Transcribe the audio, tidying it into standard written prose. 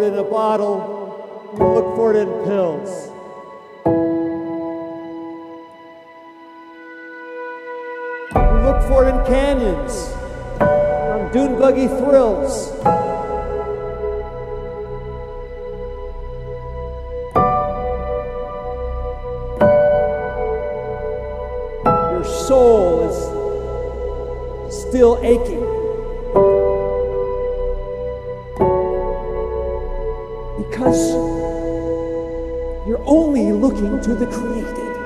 in a bottle, you look for it in pills. You look for it in canyons, on dune buggy thrills. Your soul is still aching. Because you're only looking to the created.